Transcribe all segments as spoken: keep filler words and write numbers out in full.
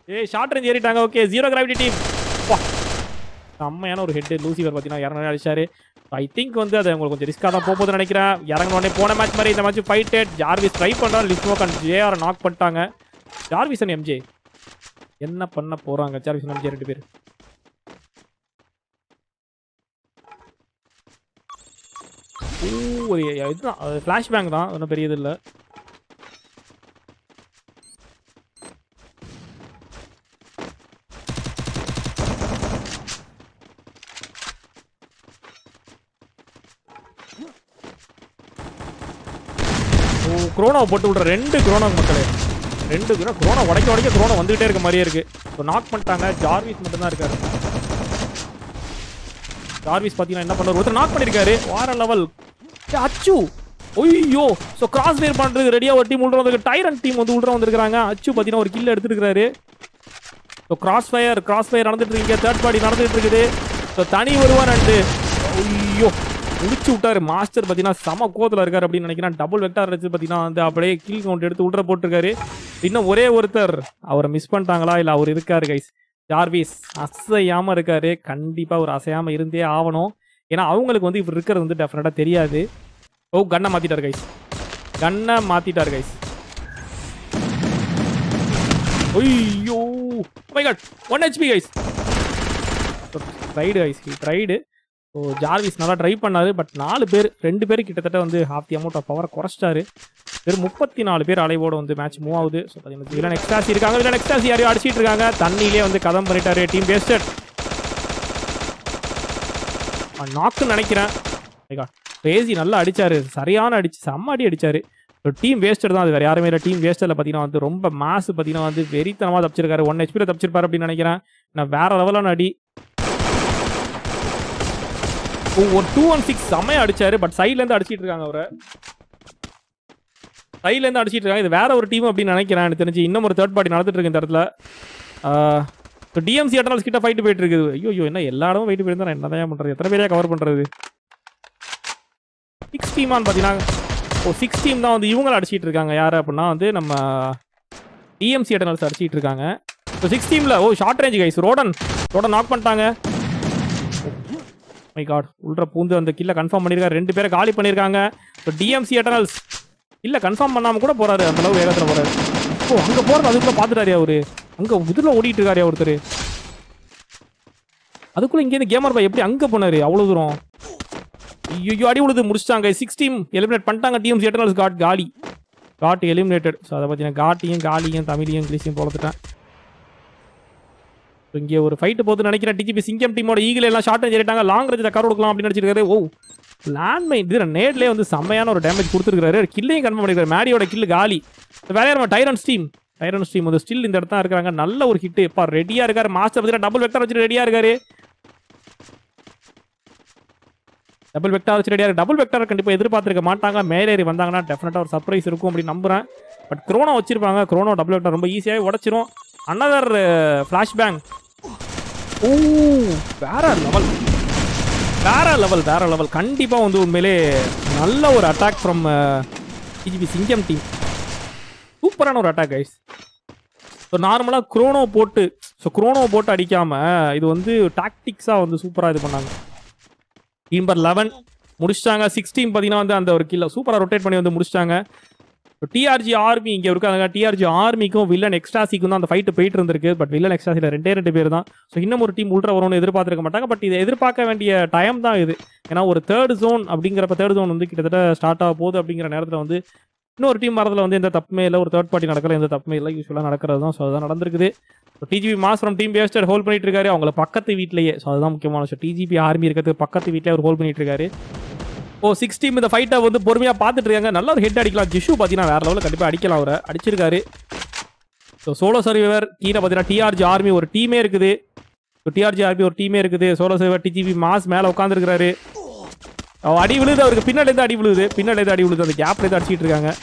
ஏய் short range ஏறிட்டாங்க. Okay zero gravity team. வா செம்மையான ஒரு ஹெட். லூசிஃபர் பார்த்தீங்கன்னா இரநூறு அடிச்சாரு. ஐ திங்க் வந்து அது உங்களுக்கு கொஞ்சம் ரிஸ்க்காக தான் போகுதுன்னு நினைக்கிறேன். இறங்கின உடனே போன மேட்ச் மாதிரி இந்த match fight head. Jarvis try பண்ணுறாரு. லிஸ்மோக் அண்ட் ஜேஆர் நாக் பண்ணிட்டாங்க. ஜார்விஸ் அண்ட் எம்ஜே என்ன பண்ண போகிறாங்க? ஜார்விஸ் அண்ட் எம்ஜே ரெண்டு பேர். ஓ இதுதான் ஃப்ளாஷ்பேங் தான், ஒன்றும் பெரிய இது இல்லை. குரோனாவை போட்டு விட்ற ரெண்டு குரோனா மக்களே, ரெண்டு குரோ குரோனா உடைக்க உடைக்க குரோனா வந்துகிட்டே இருக்க மாதிரியே இருக்கு. ஸோ நாக் பண்ணிட்டாங்க. ஜார்விஸ் மட்டும் தான் இருக்காரு. ஜார்விஸ் பார்த்தீங்கன்னா என்ன பண்ணுறாரு, ஒருத்தர் நாக் பண்ணியிருக்காரு. வார லெவல் அச்சு. ஒய்யோ ஸோ கிராஸ் ஃபயர் பண்ணுறதுக்கு ரெடியாக ஒரு டீம் உள்ள வந்து டைரன் டீம் வந்து உள்ள வந்துருக்காங்க. அச்சு பார்த்தீங்கன்னா ஒரு கில் எடுத்துருக்காரு. So cross fire cross fire நடந்துட்டு இருக்கு. தேர்ட் பார்ட்டி நடந்துட்டு இருக்குது. ஸோ தனி வருவார் ரெண்டு. ஐயோ முடிச்சு விட்டாரு. மாஸ்டர் பார்த்தீங்கன்னா சம கோத்தில் இருக்காரு அப்படின்னு நினைக்கிறேன். டபுள் வெக்டார் வச்சு பார்த்தீங்கன்னா வந்து அப்படியே கில் கவுண்ட் எடுத்து உள்ள போட்டிருக்காரு. இன்னும் ஒரே ஒருத்தர் அவரை மிஸ் பண்ணிட்டாங்களா இல்லை அவர் இருக்காரு கைஸ். ஜார்விஸ் அசையாமல் இருக்காரு. கண்டிப்பாக ஒரு அசையாமல் இருந்தே ஆகணும். ஏன்னா அவங்களுக்கு வந்து இவர் இருக்கிறது வந்து டெஃபினட்டாக தெரியாது. ஓ கண்ணை மாற்றிட்டார் கைஸ். கண்ணை மாற்றிட்டார் கைஸ். ஐயோ my god one HP guys. Tried guys tried. So Jarvis நல்லா ட்ரை பண்ணாரு. பட் நாலு பேர் ரெண்டு பேர் கிட்டத்தட்ட வந்து ஹாஃப் தி அமௌண்ட் ஆஃப் பவரை குறைச்சிட்டாரு. வெறும் முப்பத்தி நாலு பேர் அலைவோடு வந்து மேட்ச் மூவ் ஆகுது. ஸோ பார்த்தீங்கன்னா வில்லன் எக்ஸ்டாசி இருக்காங்க. வில்லன் எக்ஸ்டாசி யாரையும் அடிச்சிட்டு இருக்காங்க. தண்ணியிலே வந்து கதம் பண்ணிட்டாரு. Team wasted. நாக்குன்னு நினைக்கிறேன். பேசி நல்லா அடிச்சாரு. சரியான அடிச்சு செம்ம அடி அடிச்சாரு. ஸோ டீம் வேஸ்டட் தான். அது வேறு யாருமே இல்லை. டீம் வேஸ்டரில் பார்த்தீங்கன்னா வந்து ரொம்ப மாசு பார்த்தீங்கன்னா வந்து வெறித்தனமாக தப்பிச்சிருக்காரு. ஒன் ஹெச்பியில் தப்பிச்சிருப்பாரு அப்படின்னு நினைக்கிறேன். நான் வேற லெவலான அடி. ஒரு டூ ஒன் சிக்ஸ் செம்மையாக அடிச்சாரு. பட் சைட்லேருந்து அடிச்சிட்டு இருக்காங்க. அவரை சைட்லேருந்து அடிச்சிட்டு இருக்காங்க. இது வேற ஒரு டீம் அப்படின்னு நினைக்கிறேன். எனக்கு தெரிஞ்சு இன்னும் ஒரு தேர்ட் பார்ட்டி நடந்துட்டு இருக்கு இந்த இடத்துல. ஸோ டிஎம்சி எட்டர்னல்ஸ் கிட்ட ஃபைட்டு போயிட்டு இருக்குது. ஐயோ என்ன எல்லா இடமும் ஃபைட்டு போயிட்டு நான் என்ன தான் பண்ணுறது? எத்தனை பேரையா கவர் பண்ணுறது? சிக்ஸ் டீமான்னு பார்த்தீங்கன்னா ஓ சிக்ஸ் டீம் தான் வந்து இவங்களை அடிச்சிட்டு இருக்காங்க. யார் அப்படின்னா வந்து நம்ம டிஎம்சி எட்டர்னல்ஸ் அடிச்சிட்டு இருக்காங்க. ஸோ சிக்ஸ் டீமில் ஓ ஷார்ட் ரேஞ்ச் கைஸ். ரோடன் ரோடன் நாக் பண்ணிட்டாங்க. மை காட் உள்ள பூந்து அந்த கில்லை கன்ஃபார்ம் பண்ணியிருக்காரு. ரெண்டு பேரை காலி பண்ணியிருக்காங்க. ஸோ டிஎம்சி எட்டர்னல்ஸ் இல்லை கன்ஃபார்ம் பண்ணாமல் கூட போகிறாரு. அந்தளவு வேகத்தில் போகிறாரு. ஓ அங்கே போகிறது அதுக்குள்ளே பார்த்துட்டாரு அவரு. அங்கே இதில் ஓடிட்டு இருக்காரு ஒருத்தர். அதுக்குள்ளே இங்கேருந்து கேமர் பாய் எப்படி அங்கே போனார் அவ்வளோ தூரம்? ஐயோ அடி உழுது முடிச்சிட்டாங்க. சிக்ஸ் டீம் எலிமினேட் பண்ணிட்டாங்க. டிஎம்சி எட்டர்னல்ஸ் காட் காலி காட் எலிமினேட்டட். ஸோ அதை பார்த்தீங்கன்னா காட்டியும் காலியும் தமிழையும் இங்கிலீஷையும் போலத்துட்டேன். இங்கே ஒரு ஃபைட்டு போகுதுன்னு நினைக்கிறேன். டிஜிபி சிங்கம் டீமோட ஈகிள் எல்லாம் ஷார்ட் ரேஞ்ச் ஏறிட்டாங்க. லாங் ரேஞ்சில் கவர் கொடுக்கலாம் அப்படின்னு நினச்சிருக்காரு. ஓ லேண்ட்மைன் இது நேட்லேயே வந்து செம்மையான ஒரு டேமேஜ் கொடுத்துருக்காரு. கில்லையும் கன்ஃபார்ம் பண்ணிருக்காரு. மேடியோட கில்லு காலி. வேற யாரும் டைரன்ஸ் டீம் டைரன்ஸ் டீம் வந்து ஸ்டில் இந்த இடத்துல இருக்காங்க. நல்ல ஒரு ஹிட்டு. இப்போ ரெடியாக இருக்காரு. மாஸ்டர் பார்த்தீங்கன்னா டபுள் வெக்டார் வச்சுட்டு ரெடியாக இருக்காரு. டபுள் வெக்டார் வச்சு ரெடியாக டபுள் வெக்டார் கண்டிப்பாக எதிர்பார்த்துருக்க மாட்டாங்க. மேலேறி வந்தாங்கன்னா டெஃபினட்டாக ஒரு சர்ப்ரைஸ் இருக்கும் அப்படின்னு நம்புகிறேன். பட் குரோனோ வச்சிருப்பாங்க. குரோனோ டபுள் வெக்டார் ரொம்ப ஈஸியாகவே உடச்சிரும். அனதர் ஃப்ளாஷ்பேங். ஓ வேற லெவல் வேற லெவல் வேற லெவல். கண்டிப்பாக வந்து உண்மையிலே நல்ல ஒரு attack from DGP Singam team. சூப்பரான ஒரு அட்டாக் கைஸ். ஸோ நார்மலாக குரோனோ போட்டு ஸோ குரோனோ போட்டு அடிக்காமல் இது வந்து டாக்டிக்ஸாக வந்து சூப்பராக இது பண்ணாங்க. நம்பர் லெவன் முடிச்சிட்டாங்க. சிக்ஸ்டீன் பார்த்தீங்கன்னா வந்து அந்த ஒரு கில்ல சூப்பராக ரொட்டேட் பண்ணி வந்து முடிச்சிட்டாங்க. டிஆர்ஜி ஆர்மி இங்கே இருக்காங்க. டிஆர்ஜி ஆர்மிக்கும் வில்லன் எக்ஸ்டாசிக்கும் தான் அந்த ஃபைட்டு போயிட்டு இருந்திருக்கு. பட் வில்லன் எக்ஸ்டாசியில் ரெண்டே ரெண்டு பேர் தான். ஸோ இன்னும் ஒரு டீம் உள்ள வரும்னு எதிர்பார்த்துருக்க மாட்டாங்க. பட் இதை எதிர்பார்க்க வேண்டிய டைம் தான் இது. ஏன்னா ஒரு தேர்ட் ஜோன் அப்படிங்கிறப்ப தேர்ட் ஜோன் வந்து கிட்டத்தட்ட ஸ்டார்ட் ஆக போகுது. அப்படிங்கிற நேரத்தில் வந்து இன்னொரு டீம் வரதுல வந்து எந்த தப்புமே இல்லை. ஒரு தேர்ட் பார்ட்டி நடக்கல, எந்த தப்புமே இல்லை. யூஸ்வலாக நடக்கிறது தான். ஸோ அதுதான் நடந்திருக்குது. So DGP mass from team வேஸ்டர் ஹோல்ட் பண்ணிட்டு இருக்காரு. அவங்கள பக்கத்து வீட்லேயே. ஸோ அதுதான் முக்கியமான விஷயம். டிஜிபி ஆர்மி இருக்கிறதுக்கு பக்கத்து வீட்டிலே அவர் ஹோல்ட் பண்ணிட்டு இருக்காரு. ஓ சிக்ஸ் டீம் இந்த ஃபைட்டை வந்து பொறுமையாக பார்த்துட்டு இருக்காங்க. நல்ல ஒரு ஹெட் அடிக்கலாம். ஜிஷு பார்த்தீங்கன்னா வேற லெவலில் கண்டிப்பாக அடிக்கலாம். அவரை அடிச்சிருக்காரு. ஸோ சோலோ சர்வைவர் கீழே பார்த்தீங்கன்னா டிஆர்ஜி ஆர்மி ஒரு டீமே இருக்குது. ஸோ டிஆர்ஜி ஆர்மி ஒரு டீமே இருக்குது. சோலோ சர்வைவர் டிஜிபி மாஸ் மேலே உட்காந்துருக்காரு. அடி விழுது. அவருக்கு பின்னாலேருந்து அடி விழுது. பின்னாலேருந்து அடி விழுது. அந்த கேப்லேருந்து அடிச்சிட்டு இருக்காங்க.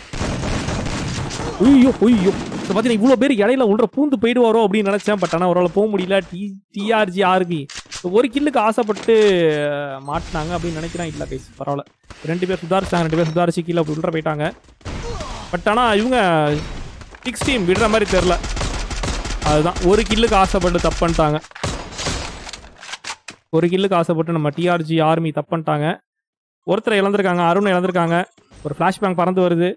ஐயோ ஐயோ ஸோ பார்த்தீங்கன்னா இவ்வளோ பேர் இடையில உள்ள பூந்து போயிடுவாரோ அப்படின்னு நினச்சேன். பட் ஆனால் அவரால் போக முடியல. டி டிஆர்ஜி ஆர்மி ஒரு கில்லுக்கு ஆசைப்பட்டு மாட்டினாங்க அப்படின்னு நினைக்கிறேன். இல்லை கைஸ் பரவாயில்ல. ரெண்டு பேர் சுதாரிச்சாங்க. ரெண்டு பேர் சுதாரிச்சு கீழே உள்ள போயிட்டாங்க. பட் ஆனால் இவங்க சிக்ஸ் டீம் விடுற மாதிரி தெரில. அதுதான் ஒரு கில்லுக்கு ஆசைப்பட்டு தப்பு பண்ணிட்டாங்க. ஒரு கில்லுக்கு ஆசைப்பட்டு நம்ம டிஆர்ஜி ஆர்மி தப்பு பண்ணிட்டாங்க. ஒருத்தரை இழந்திருக்காங்க, அருண் இழந்திருக்காங்க. ஒரு ஃப்ளாஷ்பேங் பறந்து வருது.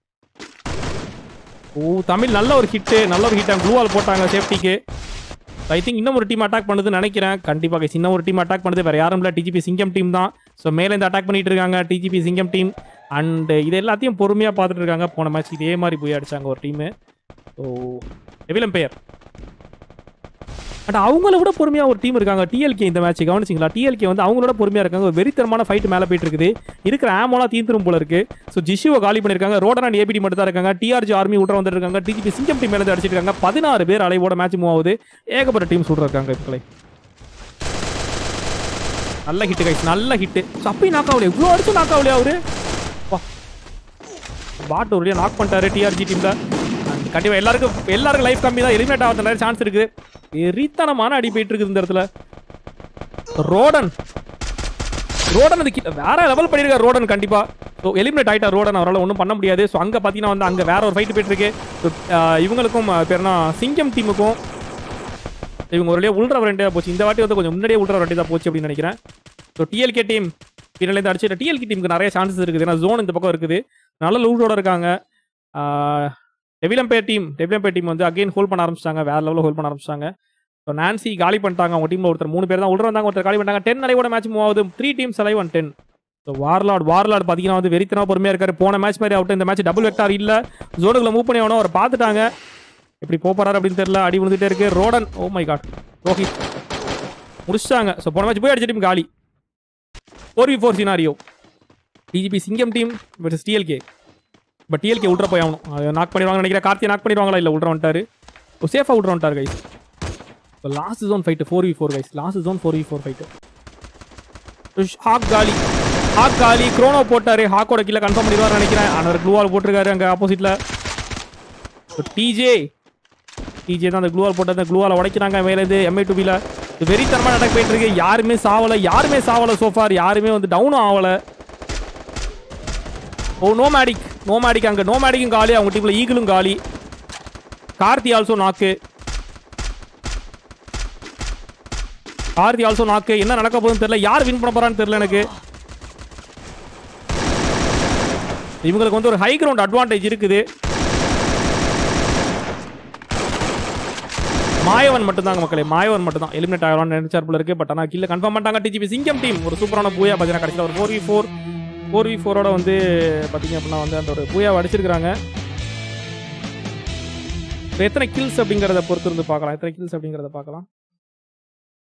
ஓ தமிழ் நல்ல ஒரு ஹிட்டு, நல்ல ஒரு ஹிட். ப்ளூ வால் போட்டாங்க சேஃப்டிக்கு. ஐ திங்க் இன்னும் ஒரு டீம் அட்டாக் பண்ணுதுன்னு நினைக்கிறேன். கண்டிப்பாக இன்னும் ஒரு டீம் அட்டாக் பண்ணுது. வேறு யாரும் இல்லை, டிஜிபி சிங்கம் டீம் தான். ஸோ மேலே இந்த அட்டாக் பண்ணிட்டு இருக்காங்க டிஜிபி சிங்கம் டீம். அண்ட் இது எல்லாத்தையும் பொறுமையாக பார்த்துட்டு இருக்காங்க. போன மேட்ச் இதே மாதிரி போய் அடிச்சாங்க ஒரு டீமு. ஸோ எவிலம் பெயர் பட் அவங்கள விட பொறுமையாக ஒரு டீம் இருக்காங்க டிஎல்கே. இந்த மேட்ச் கவனிச்சிங்களா? டிஎல்கே வந்து அவங்களோட பொறுமையாக இருக்காங்க. ஒரு வெறித்தனமான ஃபைட் மேலே போயிட்டு இருக்குது. இருக்கிற ஆமோலாம் தீந்துரும் போல இருக்கு. ஸோ ஜிஷுவை காலி பண்ணியிருக்காங்க. ரோடன் அண்ட் ஏபிடி மட்டும் தான் இருக்காங்க. டிஆர்ஜி ஆர்மி விட்ற வந்துட்டு இருக்காங்க. டிஜிபி சிங்கம் டீம் மேலே அடிச்சிட்டு இருக்காங்க. பதினாறு பேர் அலைவோட மேட்ச் மூவ் ஆகுது. ஏகப்பட்ட டீம் சுடுற இருக்காங்க. இப்போ நல்ல ஹிட் கைஸ், நல்ல ஹிட். ஸோ அப்பயும் நாக் ஆகலையா? இவ்வளோ அடிச்சு நாக் ஆகலையா அவரு? பாட் ஒரு நாக் பண்ணிட்டாரு டிஆர்ஜி டீம்ல. கண்டிப்பா எல்லாருக்கும் எல்லாருக்கும் லைஃப் கம்மி தான். எலிமினேட் ஆகிறது நிறைய சான்ஸ் இருக்கு. எரித்தனமான அடி போயிட்டு இருக்குது இந்த இடத்துல. ரோடன் ரோடன் அது வேற லெவல் பண்ணியிருக்காரு ரோடன் கண்டிப்பா. ஸோ எலிமினேட் ஆயிட்டா ரோடன், அவரால் ஒன்றும் பண்ண முடியாது. ஸோ அங்கே பார்த்தீங்கன்னா வந்து அங்கே வேற ஒரு ஃபைட் போயிட்டு இருக்கு. இவங்களுக்கும் பேர்னா சிங்கம் டீமுக்கும் இவங்க ஒரு உள்ற ரெண்டே போச்சு. இந்த வாட்டி வந்து கொஞ்சம் முன்னாடியே உள்ற ரெண்டே தான் போச்சு அப்படின்னு நினைக்கிறேன். ஸோ டிஎல்கே டீம் பின்னாலேருந்து அடிச்சு டிஎல்கே டீமுக்கு நிறைய சான்சஸ் இருக்குது. ஏன்னா ஜோன் இந்த பக்கம் இருக்குது. நல்ல லூட்டோட இருக்காங்க. டெவிலம்பே டீம் டெவிலம்பே டீம் வந்து அகைன் ஹோல்ட் பண்ண ஆரம்பிச்சிட்டாங்க. வேற லெவலில் ஹோல்ட் பண்ண ஆரம்பிச்சிட்டாங்க. ஸோ நான்சி காலி பண்ணிட்டாங்க. அவங்க டீமில் ஒருத்தர் மூணு பேர் தான் உள்ள வந்தாங்க. ஒருத்தர் காலி பண்ணிட்டாங்க. டென் அலைவோட மேட்ச் மூவ் ஆகுது. Three teams alive one ten. So warlord warlord பார்த்தீங்கன்னா வந்து வெறித்தனமாக பொறுமையாக இருக்காரு. போன மேட்ச் மாதிரி அவுட். இந்த மேட்ச் டபுள் வெக்டார் இல்லை. ஜோனுக்குள்ள மூவ் பண்ணி ஆகணும். அவர் பார்த்துட்டாங்க. எப்படி போறாரு அப்படின்னு தெரியல. அடி விழுந்துட்டே இருக்கு. ரோடன் ஓ மை காட் ரோஹித் முடிச்சிட்டாங்க. ஸோ போன மேட்ச் போய் அடிச்ச டீம் காலி. Four v four scenario DGP Singam team versus DLK. But DLK உள்ற போய் ஆகணும். நாக் பண்ணிடுவாங்க நினைக்கிறேன். கார்த்தியை நாக் பண்ணிடுவாங்களா? இல்லை உள்ற வந்துட்டாரு. சேஃபாக உள்ற வந்துட்டார் guys. Last zone fight four v four guys. Last zone four v four fight. Hawk காலி ஹாக் காலி க்ரோனோ போட்டாரு. ஹாக்கோட கீழே கன்ஃபார்ம் பண்ணிடுவார் நினைக்கிறேன். ஆனால் க்ளூவால் போட்டிருக்காரு அங்கே ஆப்போசிட்ல. டிஜே டிஜே தான் அந்த க்ளூவால் போட்டு அந்த க்ளூவால் உடைக்கிறாங்க மேலேருந்து எம்ஐ டூபியில். வெறித்தனமாக நடக்க போயிட்டு இருக்கு. யாருமே சாவலை யாருமே சாவலை சோஃபார். யாருமே வந்து டவுனும் ஆகலை. ஓ நோமேடிக் நோமேடிக் அங்கே நோமேடிக்கும் காலி. அவங்க டீமில் ஈகிளும் காலி. கார்த்தி ஆல்சோ நாக்கு. கார்த்தி ஆல்சோ நாக்கு. என்ன நடக்க போகுதுன்னு தெரியல. யார் வின் பண்ண போறான்னு தெரியல எனக்கு. இவங்களுக்கு வந்து ஒரு ஹை கிரவுண்ட் அட்வான்டேஜ் இருக்குது. மாயவன் மட்டும் தாங்க மக்களே. மாயவன் மட்டும் தான் எலிமினேட் ஆகலாம்னு நினைச்சார் போல இருக்கு. பட் ஆனால் கீழே கன்ஃபார்ம் பண்ணிட்டாங்க டிஜிபி சிங்கம் டீம். ஒரு சூப்பரான பூயா பார்த்தீங்கன்னா கடைசியில் ஒரு four v four four v ஃபோரோட வந்து பார்த்தீங்க அப்படின்னா வந்து அந்த ஒரு பூயாவை அடிச்சிருக்காங்க. எத்தனை கில்ஸ் அப்படிங்கிறத பொறுத்து இருந்து பார்க்கலாம். எத்தனை கில்ஸ் அப்படிங்கிறத பார்க்கலாம்.